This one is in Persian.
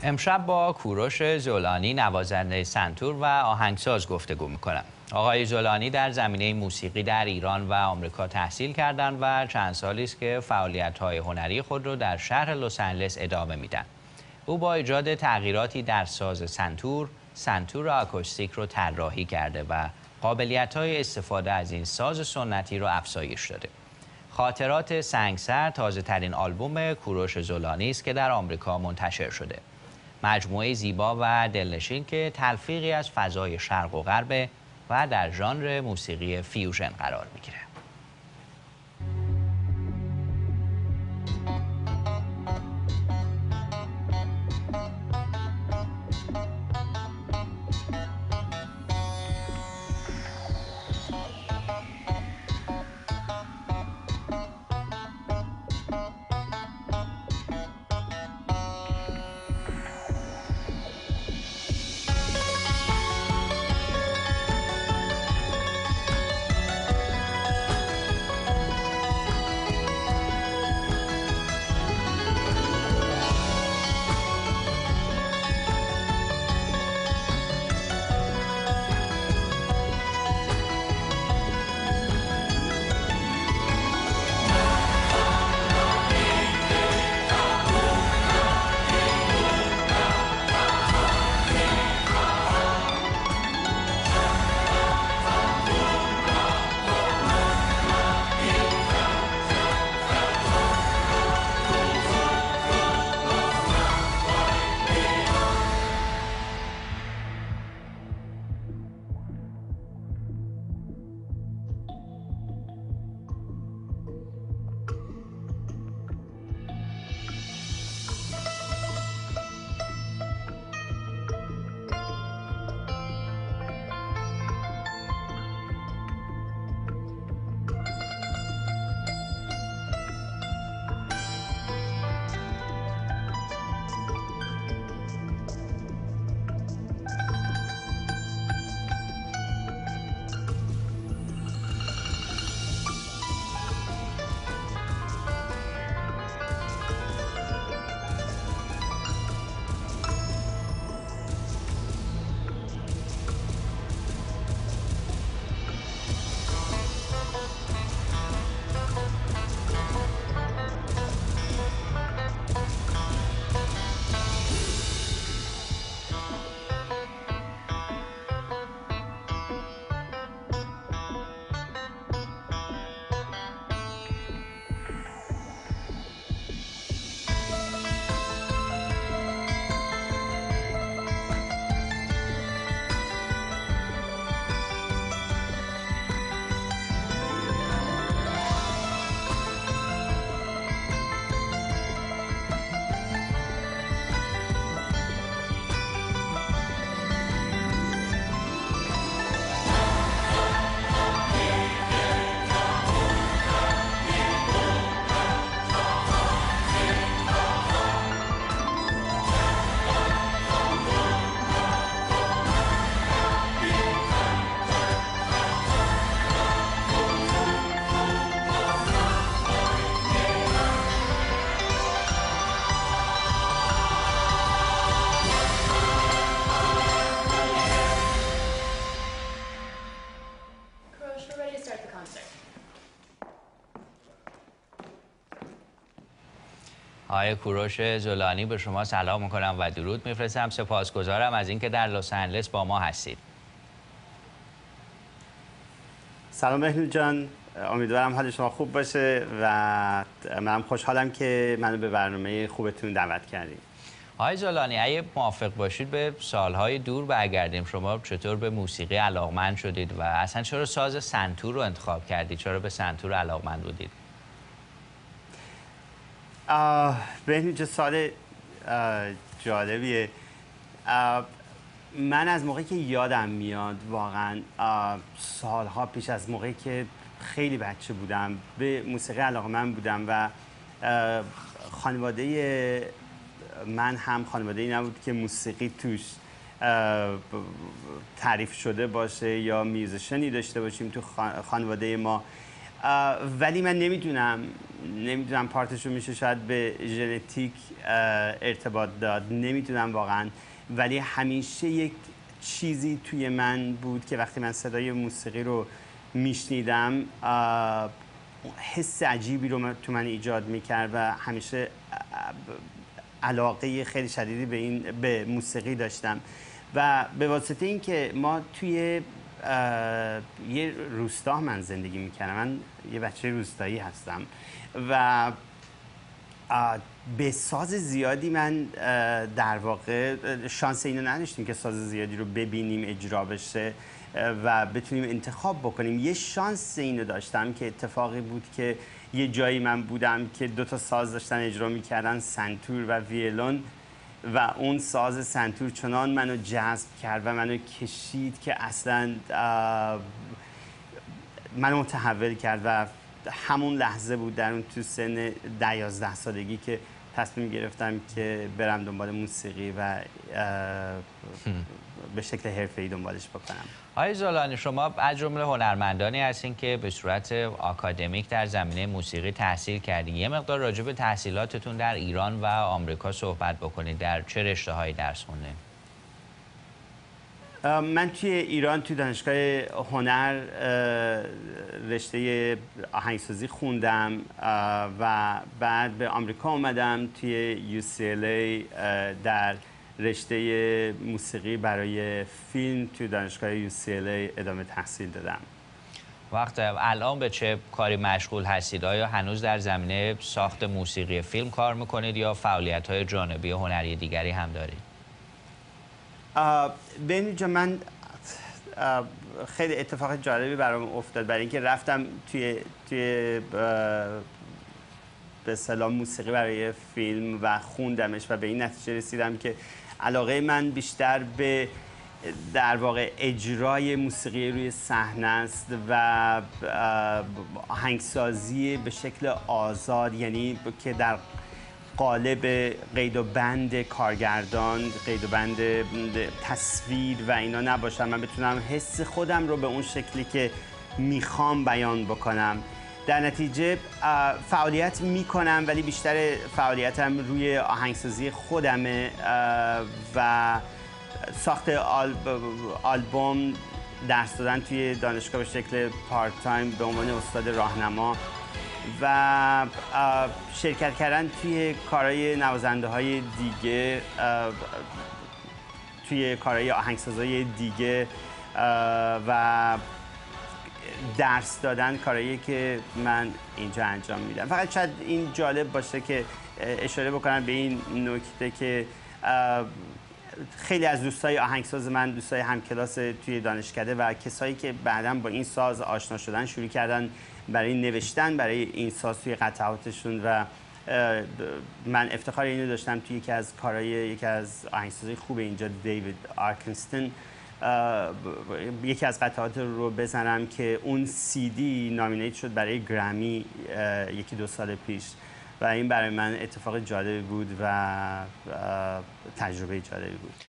امشب با کوروش زولانی نوازنده سنتور و آهنگساز گفتگو میکنم. آقای زولانی در زمینه موسیقی در ایران و آمریکا تحصیل کردند و چند سالی است که فعالیت‌های هنری خود را در شهر لس آنجلس ادامه میدن. او با ایجاد تغییراتی در ساز سنتور آکوستیک رو طراحی کرده و قابلیت‌های استفاده از این ساز سنتی رو افزایش داده. خاطرات سنگسر تازه‌ترین آلبوم کوروش زولانی است که در آمریکا منتشر شده. مجموعه زیبا و دلنشین که تلفیقی از فضای شرق و غرب و در ژانر موسیقی فیوژن قرار میگیره. آقای کوروش زولانی، به شما سلام میکنم و درود میفرستم. سپاسگزارم از اینکه در لس آنجلس با ما هستید. سلام بهنود جان، امیدوارم حال شما خوب باشه و من خوشحالم که منو به برنامه خوبتون دعوت کردید. آقای زولانی، اگه موافق باشید به سالهای دور برگردیم. شما چطور به موسیقی علاقمند شدید و اصلا چرا ساز سنتور رو انتخاب کردید؟ چرا به سنتور علاقمند بودید؟ بهنود جان، سوال جالبیه. من از موقعی که یادم میاد واقعا سالها پیش، از موقعی که خیلی بچه بودم به موسیقی علاقه‌مند بودم و خانواده من هم خانواده‌ای نبود که موسیقی توش تعریف شده باشه یا میوزیشنی داشته باشیم تو خانواده ما. ولی من نمیدونم نمیدونم پارتشو میشه شاید به ژنتیک ارتباط داد، نمیدونم واقعا، ولی همیشه یک چیزی توی من بود که وقتی من صدای موسیقی رو میشنیدم حس عجیبی رو تو من ایجاد میکرد و همیشه علاقه خیلی شدیدی به موسیقی داشتم و به واسطه این که ما توی یه روستا من زندگی میکنم، من یه بچه روستایی هستم و به ساز زیادی من در واقع شانس اینو نداشتیم که ساز زیادی رو ببینیم اجرا بشه و بتونیم انتخاب بکنیم. یه شانس اینو داشتم که اتفاقی بود که یه جایی من بودم که 2 تا ساز داشتن اجرا میکردن، سنتور و ویولون، و اون ساز سنتور چنان منو جذب کرد و منو کشید که اصلا منو متحول کرد و همون لحظه بود در اون تو سن 11 سالگی که تصمیم گرفتم که برم دنبال موسیقی و به شکل حرفه‌ای دنبالش بکنم. آقای زولانی، شما از جمله هنرمندانی هستین که به صورت آکادمیک در زمینه موسیقی تحصیل کردین. یه مقدار راجع به تحصیلاتتون در ایران و آمریکا صحبت بکنید. در چه رشته‌هایی درس خوندین؟ من توی ایران توی دانشگاه هنر رشته آهنگسازی خوندم و بعد به آمریکا اومدم توی UCLA در رشته موسیقی برای فیلم توی دانشگاه UCLA ادامه تحصیل دادم. وقت الان به چه کاری مشغول هستید؟ آیا هنوز در زمینه ساخت موسیقی فیلم کار میکنید یا فعالیت‌های جانبی هنری دیگری هم دارید؟ به اینجا من خیلی اتفاق جالبی برام افتاد، برای اینکه رفتم توی به اصطلاح موسیقی برای فیلم و خوندمش و به این نتیجه رسیدم که علاقه من بیشتر به در واقع اجرای موسیقی روی صحنه است و آهنگسازی به شکل آزاد، یعنی که در قالب قید و بند کارگردان، قید و بند تصویر و اینا نباشم، من بتونم حس خودم رو به اون شکلی که میخوام بیان بکنم. در نتیجه فعالیت میکنم ولی بیشتر فعالیتم روی آهنگسازی خودمه و ساخت آلبوم، درس دادن توی دانشگاه به شکل پارت تایم به عنوان استاد راهنما و شرکت کردن توی کارهای نوازنده های دیگه، توی کارهای آهنگسازهای دیگه و درس دادن، کارهایی که من اینجا انجام میدم. فقط شاید این جالب باشه که اشاره بکنم به این نکته که خیلی از دوستای آهنگساز من، دوستای همکلاس توی دانشکده و کسایی که بعداً با این ساز آشنا شدن شروع کردن برای نوشتن برای این ساز توی قطعاتشون و من افتخار اینو داشتم توی یکی از آهنگسازهای خوب اینجا، دیوید آرکنستون، یکی از قطعات رو بزنم که اون CD نامینیت شد برای گرمی 1-2 سال پیش و این برای من اتفاق جالبی بود و تجربه جالبی بود.